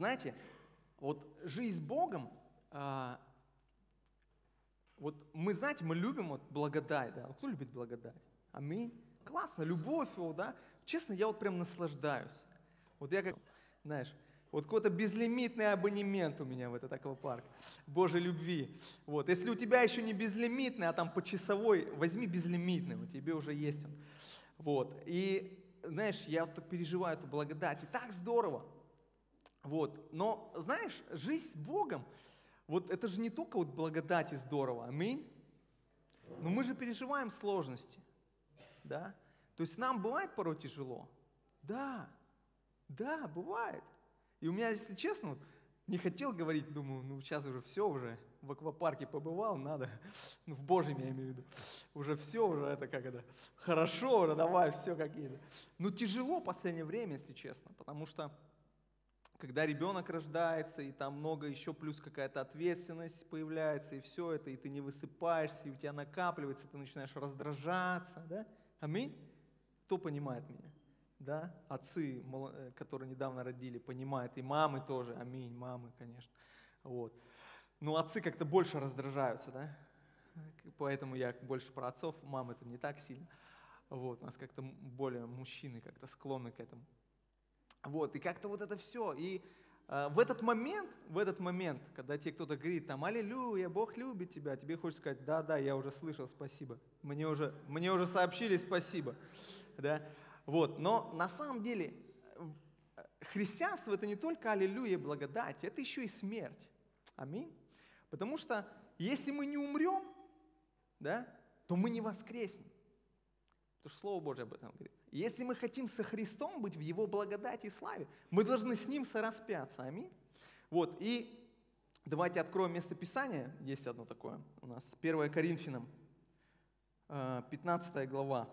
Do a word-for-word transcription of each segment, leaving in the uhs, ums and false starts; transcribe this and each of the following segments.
знаете, вот жизнь с Богом, а, вот мы, знаете, мы любим вот благодать, да? Кто любит благодать? Аминь. Классно, любовь его, да? Честно, я вот прям наслаждаюсь. Вот я как, знаешь, вот какой-то безлимитный абонемент у меня в этот аквапарк Божьей любви. Вот. Если у тебя еще не безлимитный, а там почасовой, возьми безлимитный, у тебя уже есть он. Вот. И, знаешь, я вот переживаю эту благодать, и так здорово. Вот. Но, знаешь, жизнь с Богом, вот это же не только вот благодать и здорово, аминь. Но мы же переживаем сложности, да. То есть нам бывает порой тяжело? Да, да, бывает. И у меня, если честно, вот, не хотел говорить, думаю, ну сейчас уже все, уже в аквапарке побывал, надо, ну в Божьем я имею в виду, уже все, уже это как это, хорошо, уже давай, все какие-то. Ну тяжело в последнее время, если честно, потому что когда ребенок рождается, и там много еще плюс какая-то ответственность появляется, и все это, и ты не высыпаешься, и у тебя накапливается, ты начинаешь раздражаться, да? Аминь? Кто понимает меня? Да, отцы, которые недавно родили, понимают, и мамы тоже, аминь, мамы, конечно, вот. Но отцы как-то больше раздражаются, да, поэтому я больше про отцов, мамы это не так сильно, вот, у нас как-то более мужчины как-то склонны к этому, вот, и как-то вот это все, и э, в этот момент, в этот момент, когда тебе кто-то говорит, там, аллилуйя, Бог любит тебя, тебе хочется сказать, да-да, я уже слышал, спасибо, мне уже, мне уже сообщили, спасибо, да. Вот, но на самом деле христианство это не только аллилуйя, благодать, это еще и смерть. Аминь. Потому что если мы не умрем, да, то мы не воскреснем. Потому что Слово Божие об этом говорит. Если мы хотим со Христом быть в Его благодати и славе, мы должны с Ним сораспяться. Аминь. Вот, и давайте откроем местописание. Есть одно такое у нас. первое Коринфянам, пятнадцатая глава.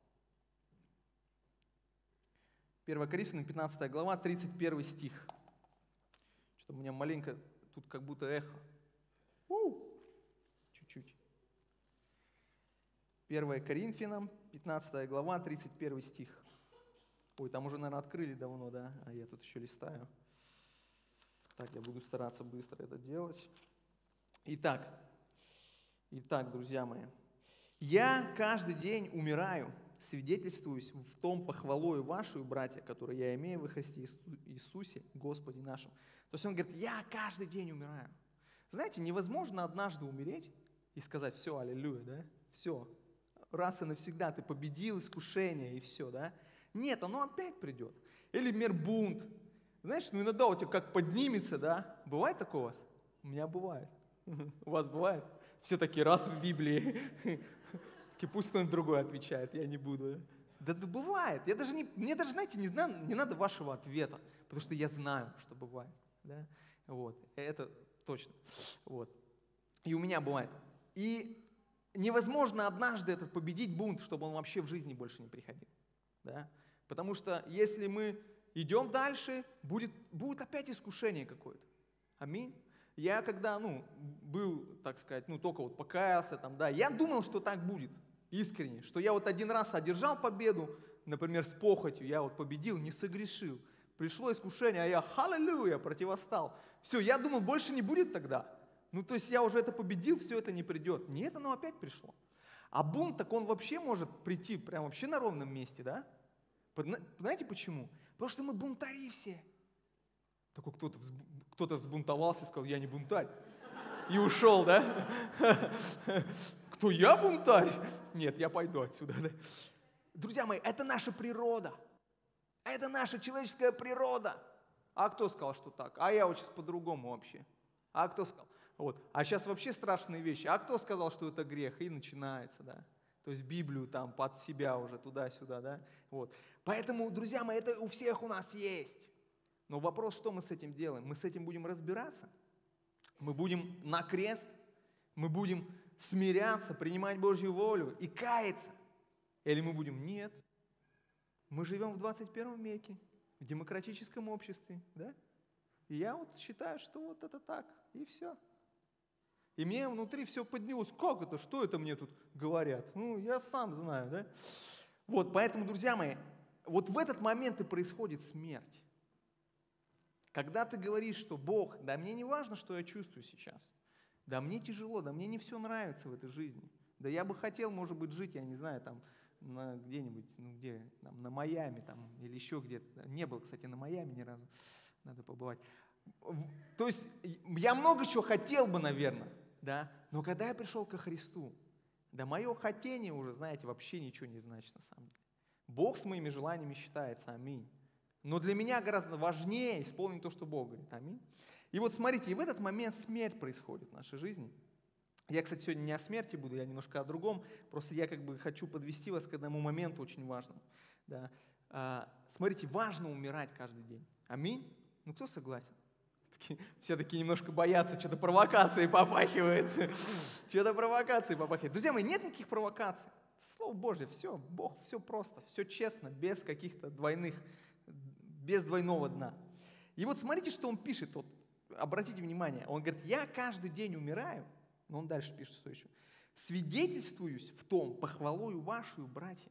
первое Коринфянам, пятнадцатая глава, тридцать первый стих. Что у меня маленько, тут как будто эхо. У-у! Чуть-чуть. первое Коринфянам, пятнадцатая глава, тридцать первый стих. Ой, там уже, наверное, открыли давно, да? А я тут еще листаю. Так, я буду стараться быстро это делать. Итак, итак, друзья мои. «Я каждый день умираю, свидетельствуюсь в том похвалою вашу, братья, которые я имею во Христе Иисусе, Господе нашим». То есть он говорит, я каждый день умираю. Знаете, невозможно однажды умереть и сказать, все, аллилуйя, да, все, раз и навсегда ты победил искушение и все, да. Нет, оно опять придет. Или мир бунт. Знаешь, ну иногда у тебя как поднимется, да. Бывает такое у вас? У меня бывает. У вас бывает? Все такие раз в Библии. Пусть кто-нибудь другой отвечает, я не буду. Да, да бывает. Я даже не, мне даже, знаете, не, знаю, не надо вашего ответа, потому что я знаю, что бывает. Да? Вот. Это точно. Вот. И у меня бывает. И невозможно однажды этот победить бунт, чтобы он вообще в жизни больше не приходил. Да? Потому что если мы идем дальше, будет, будет опять искушение какое-то. Аминь. Я когда, ну, был, так сказать, ну, только вот покаялся, там, да, я думал, что так будет. Искренне, что я вот один раз одержал победу, например, с похотью, я вот победил, не согрешил. Пришло искушение, а я, халлелуя, противостал. Все, я думал, больше не будет тогда. Ну, то есть я уже это победил, все это не придет. Нет, оно опять пришло. А бунт, так он вообще может прийти прям вообще на ровном месте, да? Знаете почему? Потому что мы бунтари все. Такой кто-то, кто-то взбунтовался и сказал, я не бунтарь. И ушел, да? Кто, я бунтарь? Нет, я пойду отсюда. Да? Друзья мои, это наша природа. Это наша человеческая природа. А кто сказал, что так? А я вот сейчас по-другому вообще. А кто сказал? Вот. А сейчас вообще страшные вещи. А кто сказал, что это грех? И начинается, да. То есть Библию там под себя уже туда-сюда, да. Вот. Поэтому, друзья мои, это у всех у нас есть. Но вопрос, что мы с этим делаем? Мы с этим будем разбираться? Мы будем на крест? Мы будем смиряться, принимать Божью волю и каяться? Или мы будем, нет, мы живем в двадцать первом веке, в демократическом обществе, да? И я вот считаю, что вот это так, и все. И мне внутри все поднялось. Как это? Что это мне тут говорят? Ну, я сам знаю, да? Вот, поэтому, друзья мои, вот в этот момент и происходит смерть. Когда ты говоришь, что Бог, да мне не важно, что я чувствую сейчас, да мне тяжело, да мне не все нравится в этой жизни, да я бы хотел, может быть, жить, я не знаю, там, на где-нибудь, ну где, там, на Майами, там, или еще где-то. Не был, кстати, на Майами ни разу, надо побывать. То есть я много чего хотел бы, наверное, да, но когда я пришел ко Христу, да мое хотение уже, знаете, вообще ничего не значит на самом деле. Бог с моими желаниями считается, аминь. Но для меня гораздо важнее исполнить то, что Бог говорит, аминь. И вот смотрите, и в этот момент смерть происходит в нашей жизни. Я, кстати, сегодня не о смерти буду, я немножко о другом, просто я как бы хочу подвести вас к одному моменту очень важному. Да. А, смотрите, важно умирать каждый день, аминь. Ну кто согласен? Все такие немножко боятся, что-то провокацией попахивает. Что-то провокацией попахивает. Друзья мои, нет никаких провокаций. Слово Божье, все, Бог, все просто, все честно, без каких-то двойных, без двойного дна. И вот смотрите, что он пишет, вот, обратите внимание, он говорит, я каждый день умираю, но он дальше пишет, что еще? Свидетельствуюсь в том, похвалою вашу, братья,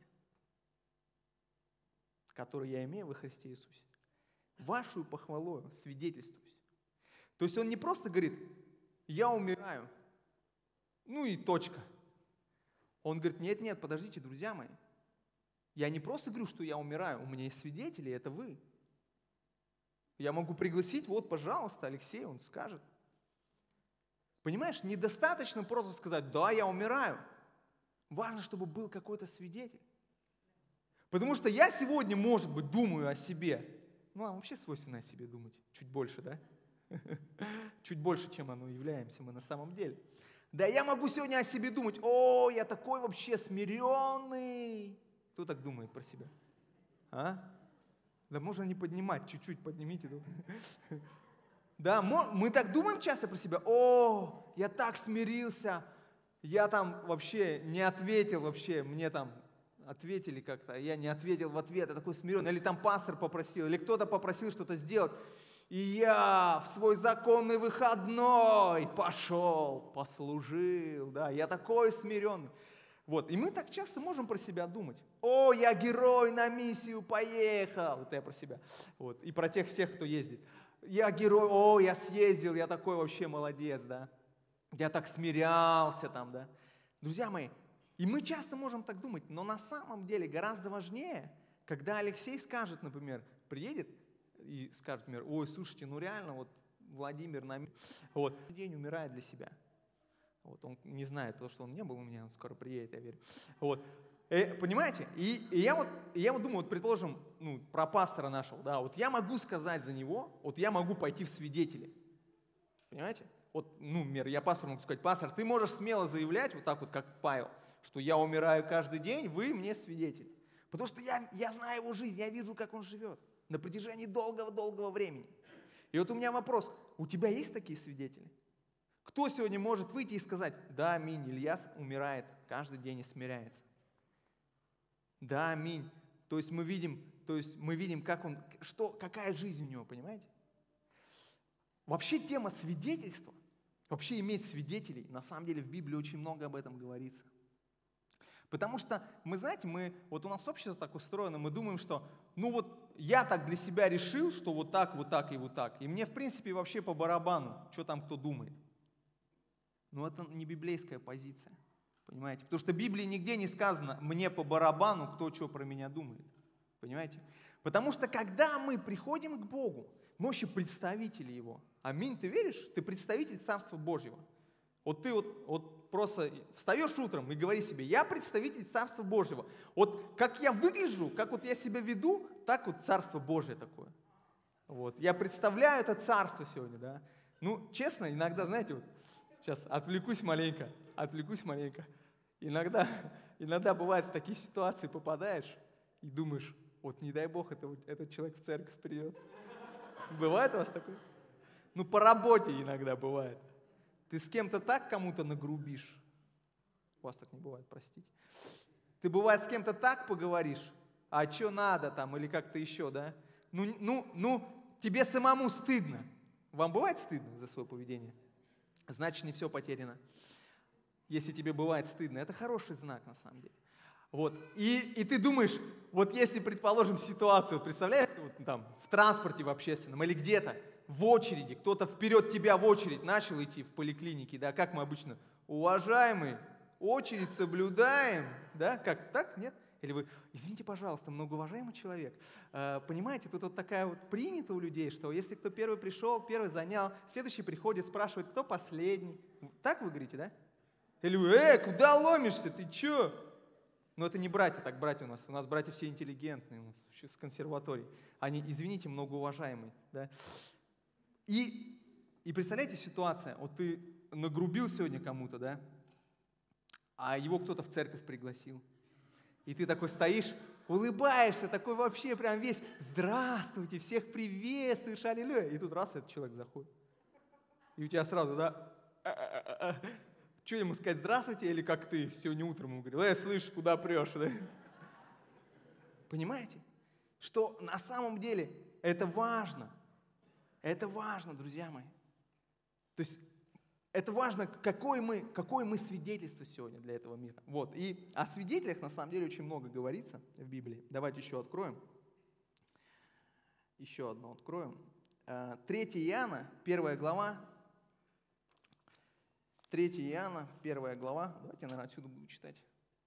которую я имею во Христе Иисусе. Вашу похвалою свидетельствуюсь. То есть он не просто говорит, я умираю, ну и точка. Он говорит, нет, нет, подождите, друзья мои. Я не просто говорю, что я умираю, у меня есть свидетели, это вы. Я могу пригласить, вот, пожалуйста, Алексей, он скажет. Понимаешь, недостаточно просто сказать, да, я умираю. Важно, чтобы был какой-то свидетель. Потому что я сегодня, может быть, думаю о себе. Ну, а вообще свойственно о себе думать. Чуть больше, да? Чуть больше, чем оно являемся мы на самом деле. Да, я могу сегодня о себе думать, о, я такой вообще смиренный. Кто так думает про себя? А? Да можно не поднимать, чуть-чуть поднимите. Да, мы так думаем часто про себя, о, я так смирился, я там вообще не ответил вообще, мне там ответили как-то, я не ответил в ответ, я такой смиренный, или там пастор попросил, или кто-то попросил что-то сделать, и я в свой законный выходной пошел, послужил, да, я такой смиренный. Вот, и мы так часто можем про себя думать. О, я герой, на миссию поехал. Это я про себя. Вот, и про тех всех, кто ездит. Я герой, о, я съездил, я такой вообще молодец, да. Я так смирялся там, да. Друзья мои, и мы часто можем так думать, но на самом деле гораздо важнее, когда Алексей скажет, например, приедет и скажет, например, ой, слушайте, ну реально, вот Владимир на вот, день умирает для себя. Вот, он не знает, потому что он не был у меня, он скоро приедет, я верю. Вот. И, понимаете? И, и я, вот, и я вот думаю, вот, предположим, ну, про пастора нашего, да, вот я могу сказать за него, вот я могу пойти в свидетели. Понимаете? Вот, ну, например, я пастору могу сказать, пастор, ты можешь смело заявлять, вот так вот, как Павел, что я умираю каждый день, вы мне свидетели. Потому что я, я знаю его жизнь, я вижу, как он живет на протяжении долгого-долгого времени. И вот у меня вопрос, у тебя есть такие свидетели? Кто сегодня может выйти и сказать, да, аминь, Ильяс умирает каждый день и смиряется? Да, аминь. То есть мы видим, то есть мы видим, как он, что, какая жизнь у него, понимаете? Вообще тема свидетельства, вообще иметь свидетелей, на самом деле в Библии очень много об этом говорится. Потому что, мы знаете, мы, вот у нас общество так устроено, мы думаем, что, ну вот я так для себя решил, что вот так, вот так и вот так. И мне, в принципе, вообще по барабану, что там кто думает. Но это не библейская позиция, понимаете? Потому что в Библии нигде не сказано, мне по барабану, кто что про меня думает, понимаете? Потому что когда мы приходим к Богу, мы вообще представители Его. Аминь, ты веришь? Ты представитель Царства Божьего. Вот ты вот, вот просто встаешь утром и говори себе, я представитель Царства Божьего. Вот как я выгляжу, как вот я себя веду, так вот Царство Божье такое. Вот. Я представляю это Царство сегодня, да. Ну, честно, иногда, знаете, вот, сейчас отвлекусь маленько, отвлекусь маленько. Иногда, иногда бывает в такие ситуации попадаешь и думаешь, вот не дай Бог, это, этот человек в церковь придет. Бывает у вас такое? Ну, по работе иногда бывает. Ты с кем-то так кому-то нагрубишь. У вас так не бывает, простите. Ты, бывает, с кем-то так поговоришь, а что надо там, или как-то еще, да? Ну, ну, ну, тебе самому стыдно. Вам бывает стыдно за свое поведение? Значит, не все потеряно. Если тебе бывает стыдно, это хороший знак на самом деле. Вот. И, и ты думаешь, вот если, предположим, ситуацию, вот представляешь, вот, там, в транспорте в общественном или где-то, в очереди, кто-то вперед тебя в очередь начал идти в поликлинике, да, как мы обычно, уважаемый, очередь соблюдаем, да, как, так, нет? Или вы, извините, пожалуйста, многоуважаемый человек, э, понимаете, тут вот такая вот принята у людей, что если кто первый пришел, первый занял, следующий приходит, спрашивает, кто последний. Так вы говорите, да? Или вы, э, куда ломишься, ты чё? Но это не братья, так братья у нас. У нас братья все интеллигентные, у нас еще с консерватории. Они, извините, многоуважаемые. Да? И, и представляете ситуация, вот ты нагрубил сегодня кому-то, да, а его кто-то в церковь пригласил. И ты такой стоишь, улыбаешься, такой вообще прям весь, здравствуйте, всех приветствуешь, аллилуйя. И тут раз, этот человек заходит. И у тебя сразу, да, что ему сказать, здравствуйте, или как ты сегодня утром ему говорил, э, слышь, куда прешь, да? Понимаете, что на самом деле это важно. Это важно, друзья мои. То есть это важно, какое мы, какое мы свидетельство сегодня для этого мира. Вот. И о свидетелях на самом деле очень много говорится в Библии. Давайте еще откроем. Еще одно откроем. третье Иоанна, первая глава. третье Иоанна, первая глава. Давайте я, наверное, отсюда буду читать.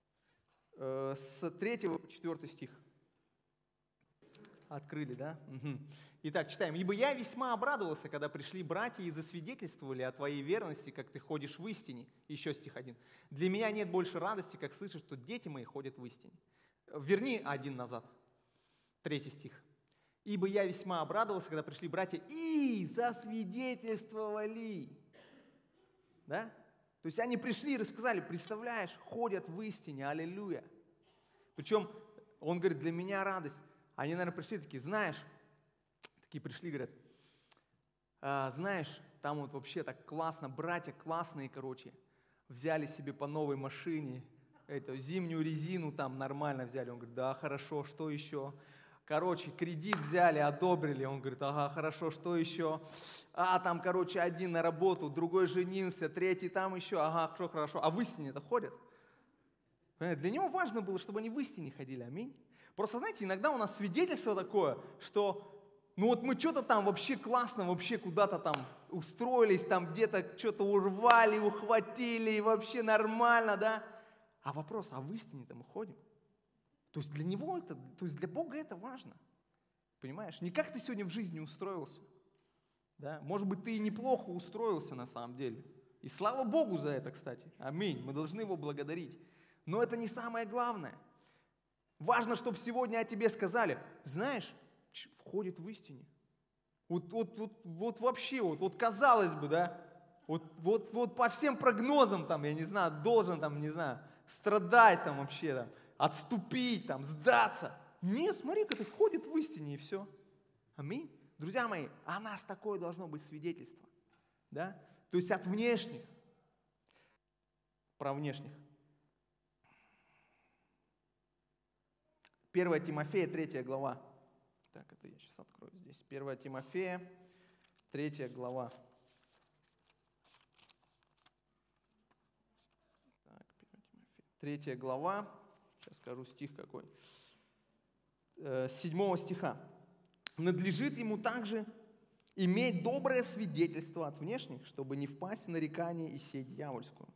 С третьего по четвёртый стих. Открыли, да? Угу. Итак, читаем. «Ибо я весьма обрадовался, когда пришли братья и засвидетельствовали о твоей верности, как ты ходишь в истине». Еще стих один. «Для меня нет больше радости, как слышать, что дети мои ходят в истине». Верни один назад. Третий стих. «Ибо я весьма обрадовался, когда пришли братья и засвидетельствовали». Да? То есть они пришли и рассказали, представляешь, ходят в истине, аллилуйя. Причем он говорит, для меня радость. Они, наверное, пришли такие, знаешь, такие пришли, говорят, а, знаешь, там вот вообще так классно, братья классные, короче, взяли себе по новой машине, эту зимнюю резину там нормально взяли. Он говорит, да, хорошо, что еще? Короче, кредит взяли, одобрили. Он говорит, ага, хорошо, что еще? А, там, короче, один на работу, другой женился, третий там еще, ага, хорошо, хорошо. А в истине-то ходят? Понимаете? Для него важно было, чтобы они в истине ходили, аминь. Просто, знаете, иногда у нас свидетельство такое, что ну вот мы что-то там вообще классно, вообще куда-то там устроились, там где-то что-то урвали, ухватили, и вообще нормально, да? А вопрос, а в истине-то мы ходим? То есть для него это, то есть для Бога это важно. Понимаешь? Не как ты сегодня в жизни устроился. Да? Может быть, ты и неплохо устроился на самом деле. И слава Богу за это, кстати. Аминь. Мы должны Его благодарить. Но это не самое главное. Важно, чтобы сегодня о тебе сказали, знаешь, входит в истине. Вот, вот, вот, вот вообще, вот, вот казалось бы, да, вот, вот, вот по всем прогнозам, там, я не знаю, должен, там, не знаю, страдать там вообще, там, отступить, там, сдаться. Нет, смотри-ка, ты ходит в истине и все. Аминь. Друзья мои, о нас такое должно быть свидетельство. Да? То есть от внешних. Про внешних. первое Тимофея, третья глава. Так, это я сейчас открою здесь. первое Тимофея, третья глава. Так, первое Тимофея, третья глава. Сейчас скажу стих какой. С седьмого стиха. «Надлежит ему также иметь доброе свидетельство от внешних, чтобы не впасть в нарекание и сеть дьявольскую».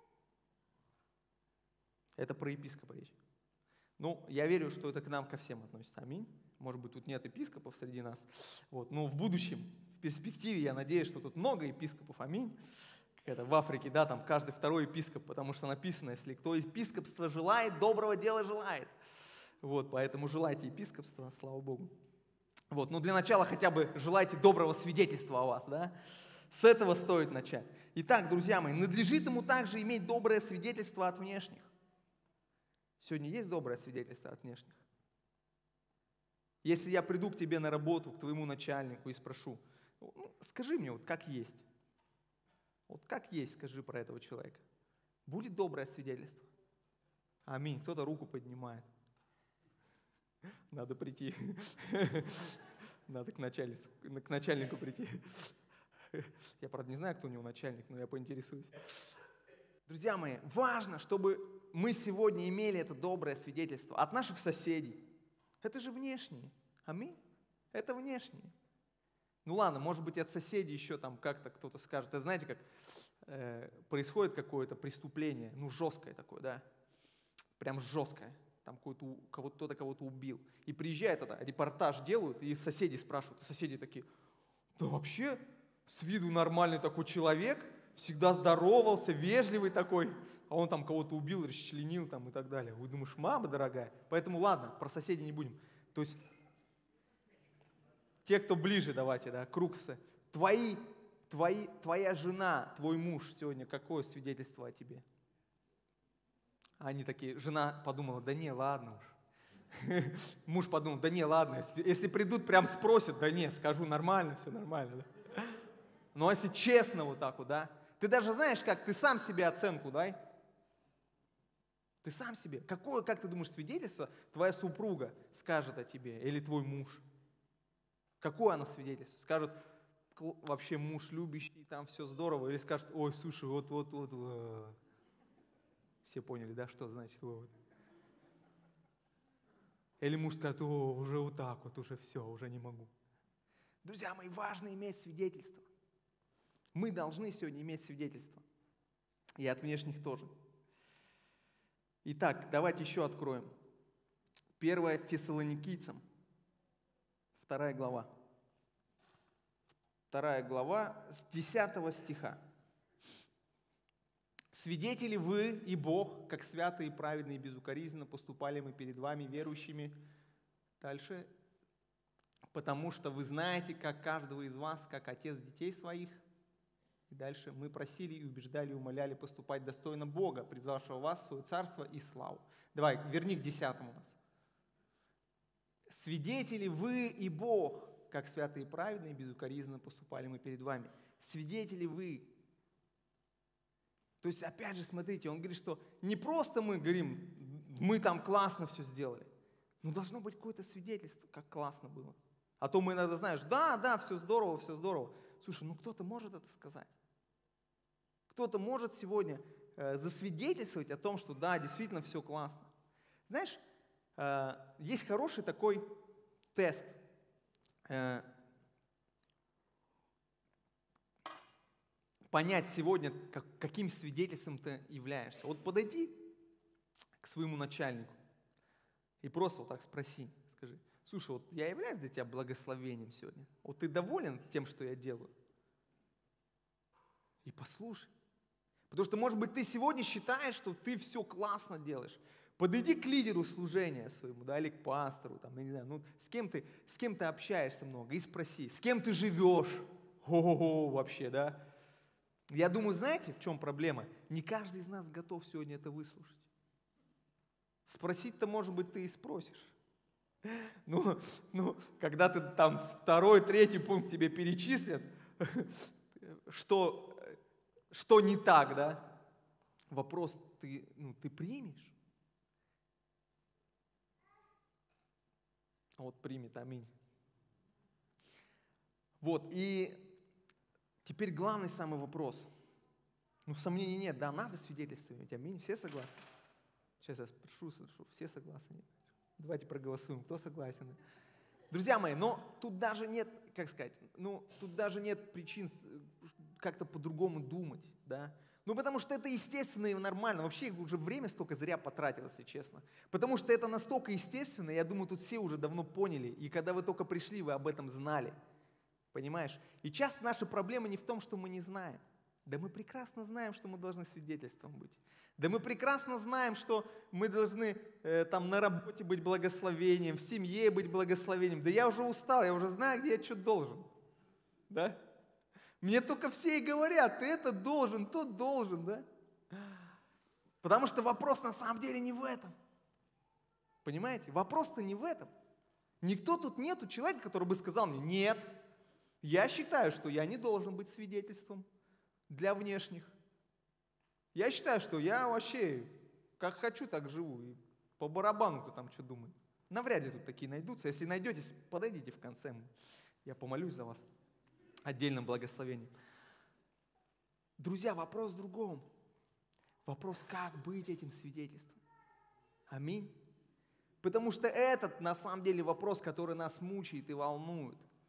Это про епископа речь. Ну, я верю, что это к нам ко всем относится. Аминь. Может быть, тут нет епископов среди нас. Вот. Но в будущем, в перспективе, я надеюсь, что тут много епископов. Аминь. Как это в Африке, да, там каждый второй епископ, потому что написано, если кто епископство желает, доброго дела желает. Вот, поэтому желайте епископства, слава Богу. Вот, ну для начала хотя бы желайте доброго свидетельства о вас, да. С этого стоит начать. Итак, друзья мои, надлежит ему также иметь доброе свидетельство от внешних. Сегодня есть доброе свидетельство от внешних? Если я приду к тебе на работу, к твоему начальнику и спрошу, ну, скажи мне, вот как есть. Вот как есть, скажи про этого человека. Будет доброе свидетельство? Аминь. Кто-то руку поднимает. Надо прийти. Надо к начальнику, к начальнику прийти. Я, правда, не знаю, кто у него начальник, но я поинтересуюсь. Друзья мои, важно, чтобы мы сегодня имели это доброе свидетельство от наших соседей. Это же внешние. Аминь. Это внешние. Ну ладно, может быть, от соседей еще там как-то кто-то скажет. Это знаете, как э, происходит какое-то преступление, ну жесткое такое, да, прям жесткое. Там кого-то, кто-то кого-то убил. И приезжает это, репортаж делают, и соседи спрашивают. И соседи такие, да вообще с виду нормальный такой человек, всегда здоровался, вежливый такой, а он там кого-то убил, расчленил там и так далее. Вы думаешь, мама дорогая? Поэтому ладно, про соседей не будем. То есть те, кто ближе, давайте, да, круг с... Твои, твои, твоя жена, твой муж сегодня какое свидетельство о тебе? Они такие, жена подумала, да не, ладно уж. Муж подумал, да не, ладно, если, если придут, прям спросят, да не, скажу, нормально, все нормально. Да? Но если честно вот так вот, да, ты даже знаешь как, ты сам себе оценку дай. Ты сам себе. Какое, как ты думаешь, свидетельство твоя супруга скажет о тебе или твой муж? Какое она свидетельство? Скажет, вообще муж любящий, там все здорово, или скажет, ой, слушай, вот-вот-вот. Все поняли, да, что значит вот. Или муж скажет, о, уже вот так вот, уже все, уже не могу. Друзья мои, важно иметь свидетельство. Мы должны сегодня иметь свидетельство. И от внешних тоже. Итак, давайте еще откроем. Первое Фессалоникийцам, вторая глава. Вторая глава с десятого стиха. «Свидетели вы и Бог, как святые, праведные и безукоризненно поступали мы перед вами, верующими». Дальше. «Потому что вы знаете, как каждого из вас, как отец детей своих». И дальше. «Мы просили и убеждали, и умоляли поступать достойно Бога, призвавшего вас в свое царство и славу». Давай, верни к десятому у нас. «Свидетели вы и Бог, как святые и праведные и безукоризненно поступали мы перед вами». Свидетели вы. То есть, опять же, смотрите, он говорит, что не просто мы говорим, мы там классно все сделали, но должно быть какое-то свидетельство, как классно было. А то мы иногда знаешь, да, да, все здорово, все здорово. Слушай, ну кто-то может это сказать. Кто-то может сегодня э, засвидетельствовать о том, что да, действительно все классно. Знаешь, э, есть хороший такой тест. Э, понять сегодня, как, каким свидетельством ты являешься. Вот подойди к своему начальнику и просто вот так спроси, скажи, слушай, вот я являюсь для тебя благословением сегодня? Вот ты доволен тем, что я делаю? И послушай. Потому что, может быть, ты сегодня считаешь, что ты все классно делаешь. Подойди к лидеру служения своему, да, или к пастору, там, я не знаю, ну, с кем ты, с кем ты общаешься много, и спроси, с кем ты живешь? Ого-го, вообще, да? Я думаю, знаете, в чем проблема? Не каждый из нас готов сегодня это выслушать. Спросить-то, может быть, ты и спросишь. Ну, ну, когда ты там второй, третий пункт тебе перечислят, что, что не так, да? Вопрос, ты, ну, ты примешь? Вот примет, аминь. Вот, и теперь главный самый вопрос. Ну, сомнений нет, да, надо свидетельствовать, аминь, все согласны? Сейчас я спрошу, спрошу, все согласны? Давайте проголосуем, кто согласен? Друзья мои, но тут даже нет, как сказать, ну, тут даже нет причин как-то по-другому думать, да? Ну, потому что это естественно и нормально. Вообще уже время столько зря потратил, если честно. Потому что это настолько естественно, я думаю, тут все уже давно поняли. И когда вы только пришли, вы об этом знали. Понимаешь? И часто наша проблема не в том, что мы не знаем. Да мы прекрасно знаем, что мы должны свидетельством быть. Да мы прекрасно знаем, что мы должны э, там на работе быть благословением, в семье быть благословением. Да я уже устал, я уже знаю, где я что должен. Да? Мне только все и говорят, ты это должен, тот должен, да? Потому что вопрос на самом деле не в этом. Понимаете? Вопрос-то не в этом. Никто тут нету человека, который бы сказал мне, нет, я считаю, что я не должен быть свидетельством для внешних. Я считаю, что я вообще как хочу, так живу. И по барабану кто там что думает. Навряд ли тут такие найдутся. Если найдетесь, подойдите в конце. Я помолюсь за вас. Отдельным благословением. Друзья, вопрос в другом. Вопрос, как быть этим свидетельством. Аминь. Потому что этот, на самом деле, вопрос, который нас мучает и волнует.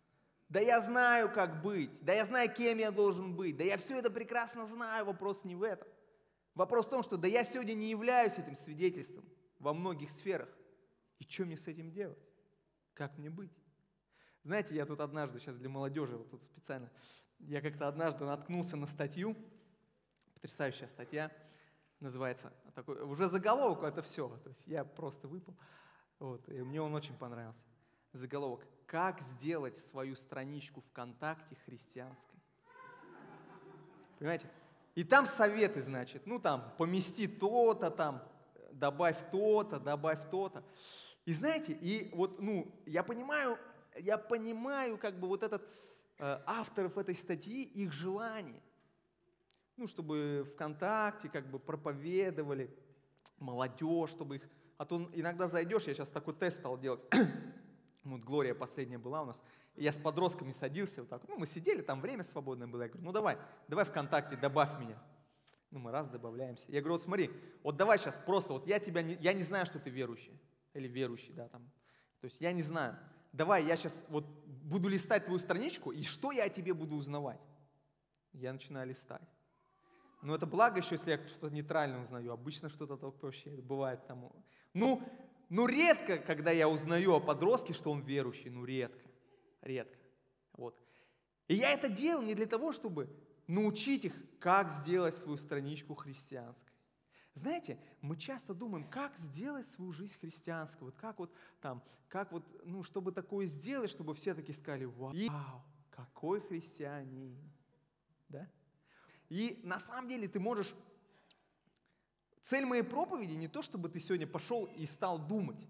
Да я знаю, как быть, да я знаю, кем я должен быть, да я все это прекрасно знаю, вопрос не в этом. Вопрос в том, что да я сегодня не являюсь этим свидетельством во многих сферах. И что мне с этим делать? Как мне быть? Знаете, я тут однажды, сейчас для молодежи, вот тут специально, я как-то однажды наткнулся на статью, потрясающая статья, называется, такой, уже заголовок это все, то есть я просто выпал, вот, и мне он очень понравился. Заголовок: «Как сделать свою страничку ВКонтакте христианской». Понимаете? И там советы, значит, ну там, помести то-то, там, добавь то-то, добавь то-то. И знаете, и вот, ну, я понимаю, я понимаю, как бы вот этот, э, авторов этой статьи, их желание. Ну, чтобы ВКонтакте как бы проповедовали, молодежь, чтобы их... А то иногда зайдешь, я сейчас такой тест стал делать. Вот Глория последняя была у нас, и я с подростками садился вот так. Ну, мы сидели, там время свободное было. Я говорю, ну давай, давай ВКонтакте, добавь меня. Ну, мы раз добавляемся. Я говорю, вот смотри, вот давай сейчас просто, вот я тебя, не, я не знаю, что ты верующий. Или верующий, да, там. То есть я не знаю. Давай я сейчас вот буду листать твою страничку, и что я о тебе буду узнавать? Я начинаю листать. Но это благо еще, если я что-то нейтрально узнаю. Обычно что-то вообще бывает там. Ну, ну, редко, когда я узнаю о подростке, что он верующий. Ну, редко. Редко. Вот. И я это делал не для того, чтобы научить их, как сделать свою страничку христианской. Знаете, мы часто думаем, как сделать свою жизнь христианской. Вот как вот там, как вот, ну, чтобы такое сделать, чтобы все таки сказали, вау, какой христианин. Да? И на самом деле ты можешь... Цель моей проповеди не то, чтобы ты сегодня пошел и стал думать,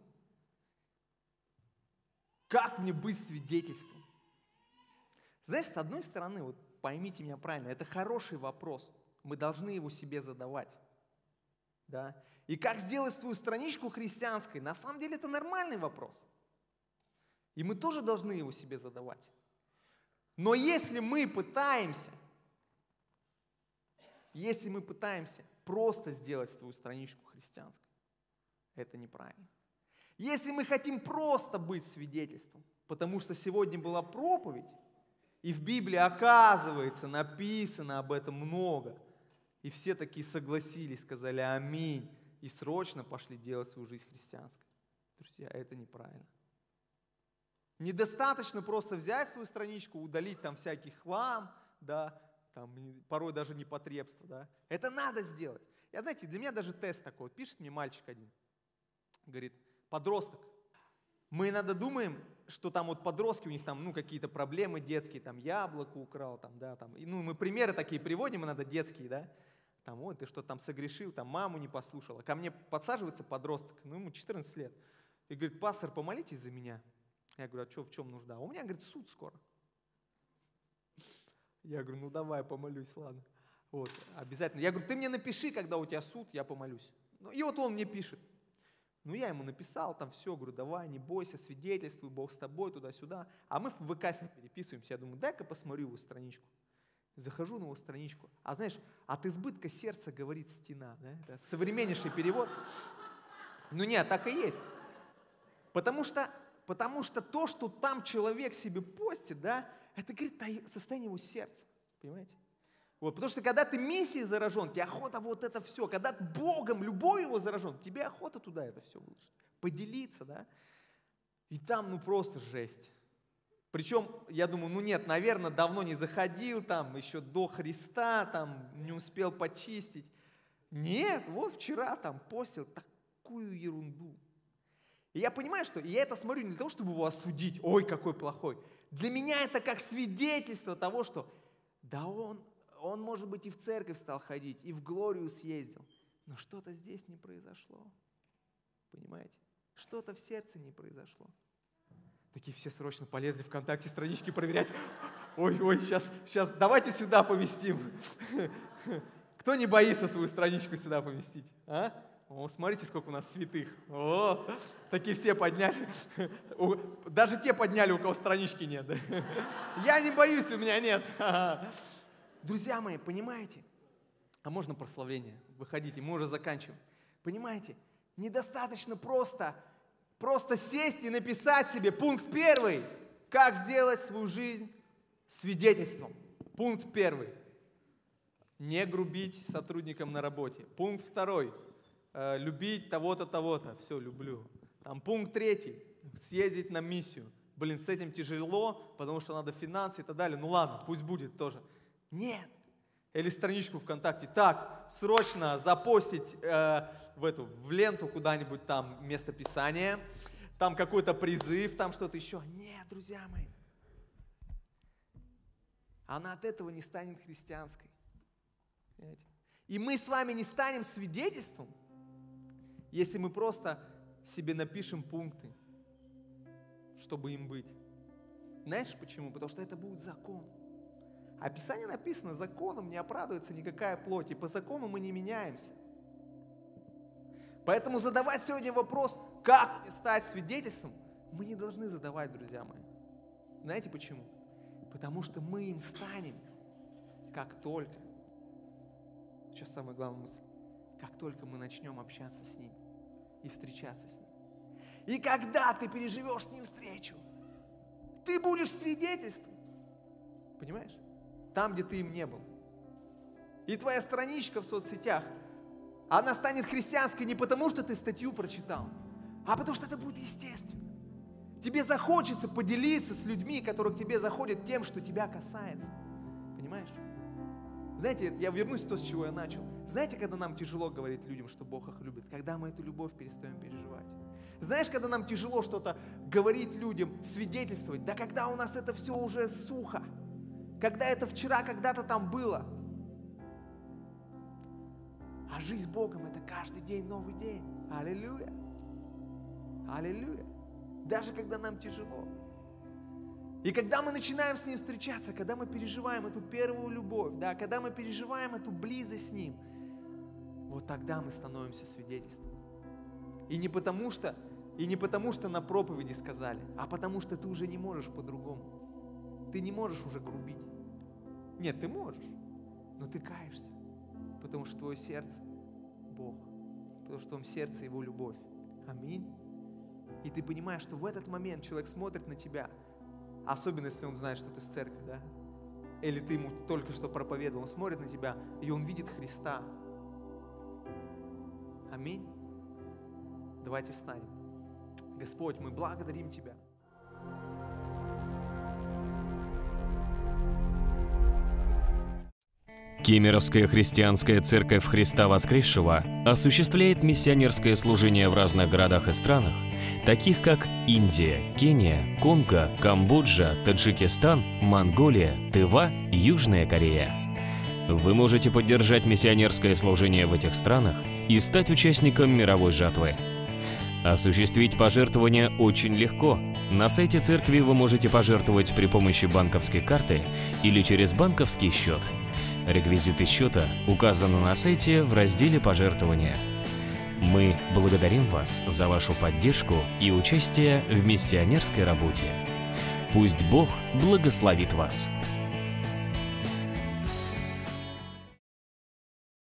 как мне быть свидетельством. Знаешь, с одной стороны, вот поймите меня правильно, это хороший вопрос. Мы должны его себе задавать. Да? И как сделать свою страничку христианской? На самом деле это нормальный вопрос. И мы тоже должны его себе задавать. Но если мы пытаемся, если мы пытаемся просто сделать свою страничку христианской, это неправильно. Если мы хотим просто быть свидетельством, потому что сегодня была проповедь, и в Библии, оказывается, написано об этом много, и все такие согласились, сказали аминь, и срочно пошли делать свою жизнь христианской. Друзья, это неправильно. Недостаточно просто взять свою страничку, удалить там всякий хлам, да, там, порой даже непотребство, да. Это надо сделать. Я, знаете, для меня даже тест такой. Вот пишет мне мальчик один, говорит, подросток. Мы иногда думаем, что там вот подростки, у них там, ну, какие-то проблемы детские, там, яблоко украл, там, да, там. И, ну, мы примеры такие приводим иногда детские, да. Там, ой, ты что там согрешил, там, маму не послушала. Ко мне подсаживается подросток, ну, ему четырнадцать лет. И говорит, пастор, помолитесь за меня. Я говорю, а что, в чем нужда? У меня, говорит, суд скоро. Я говорю, ну давай, помолюсь, ладно. Вот, обязательно. Я говорю, ты мне напиши, когда у тебя суд, я помолюсь. Ну, и вот он мне пишет. Ну, я ему написал, там все, говорю, давай, не бойся, свидетельствуй, Бог с тобой, туда-сюда. А мы в ВК с ним переписываемся. Я думаю, дай-ка посмотрю его страничку. Захожу на его страничку. А знаешь, от избытка сердца говорит стена. Да? Это современнейший перевод. Ну нет, так и есть. Потому что, потому что то, что там человек себе постит, да, это говорит о состоянии его сердца. Понимаете? Вот, потому что когда ты миссией заражен, тебе охота вот это все. Когда ты Богом, любовью его заражен, тебе охота туда это все выложить. Поделиться, да. И там, ну, просто жесть. Причем, я думаю, ну нет, наверное, давно не заходил, там, еще до Христа, там, не успел почистить. Нет, вот вчера там постил такую ерунду. И я понимаю, что я это смотрю не для того, чтобы его осудить, ой, какой плохой. Для меня это как свидетельство того, что да он, он, может быть, и в церковь стал ходить, и в Глорию съездил, но что-то здесь не произошло. Понимаете? Что-то в сердце не произошло. Такие все срочно полезли ВКонтакте странички проверять. Ой, ой, сейчас, сейчас давайте сюда поместим. Кто не боится свою страничку сюда поместить? А? О, смотрите, сколько у нас святых. О, такие все подняли. Даже те подняли, у кого странички нет. Я не боюсь, у меня нет. Друзья мои, понимаете? А можно прославление? Выходите, мы уже заканчиваем. Понимаете? Недостаточно просто, просто сесть и написать себе пункт первый. Как сделать свою жизнь свидетельством? Пункт первый. Не грубить сотрудникам на работе. Пункт второй. Э, любить того-то, того-то. Все, люблю. Там пункт третий. Съездить на миссию. Блин, с этим тяжело, потому что надо финансы и так далее. Ну ладно, пусть будет тоже. Нет. Или страничку ВКонтакте. Так, срочно запостить э, в эту, в ленту куда-нибудь там место писания. Там какой-то призыв, там что-то еще. Нет, друзья мои. Она от этого не станет христианской. Понимаете? И мы с вами не станем свидетельством, если мы просто себе напишем пункты, чтобы им быть. Знаешь почему? Потому что это будет закон. А Писание написано, законом не оправдывается никакая плоть, и по закону мы не меняемся. Поэтому задавать сегодня вопрос, как мне стать свидетельством, мы не должны задавать, друзья мои. Знаете почему? Потому что мы им станем, как только, сейчас самая главная мысль, как только мы начнем общаться с Ним и встречаться с Ним. И когда ты переживешь с Ним встречу, ты будешь свидетельством. Понимаешь? Там, где ты им не был. И твоя страничка в соцсетях, она станет христианской не потому, что ты статью прочитал, а потому что это будет естественно. Тебе захочется поделиться с людьми, которые к тебе заходят тем, что тебя касается. Понимаешь? Знаете, я вернусь к тому, с чего я начал. Знаете, когда нам тяжело говорить людям, что Бог их любит? Когда мы эту любовь перестаем переживать. Знаешь, когда нам тяжело что-то говорить людям, свидетельствовать? Да когда у нас это все уже сухо. Когда это вчера когда-то там было. А жизнь с Богом — это каждый день новый день. Аллилуйя. Аллилуйя. Даже когда нам тяжело. И когда мы начинаем с Ним встречаться, когда мы переживаем эту первую любовь, да, когда мы переживаем эту близость с Ним, вот тогда мы становимся свидетельством. И не потому что, и не потому что на проповеди сказали, а потому что ты уже не можешь по-другому. Ты не можешь уже грубить. Нет, ты можешь, но ты каешься, потому что твое сердце — Бог, потому что в твоем сердце Его любовь. Аминь. И ты понимаешь, что в этот момент человек смотрит на тебя, особенно если он знает, что ты с церкви, да? Или ты ему только что проповедовал, он смотрит на тебя, и он видит Христа. Аминь. Давайте встанем. Господь, мы благодарим Тебя. Кемеровская христианская церковь Христа Воскресшего осуществляет миссионерское служение в разных городах и странах, таких как Индия, Кения, Конго, Камбоджа, Таджикистан, Монголия, Тыва, Южная Корея. Вы можете поддержать миссионерское служение в этих странах и стать участником мировой жатвы. Осуществить пожертвование очень легко. На сайте церкви вы можете пожертвовать при помощи банковской карты или через банковский счет. Реквизиты счета указаны на сайте в разделе «Пожертвования». Мы благодарим вас за вашу поддержку и участие в миссионерской работе. Пусть Бог благословит вас.